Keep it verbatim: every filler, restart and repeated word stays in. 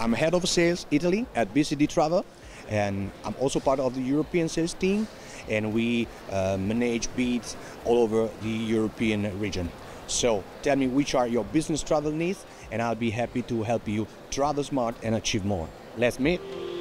I'm head of sales Italy at B C D Travel, and I'm also part of the European sales team, and we uh, manage bids all over the European region. So tell me which are your business travel needs, and I'll be happy to help you travel smart and achieve more. Let's meet.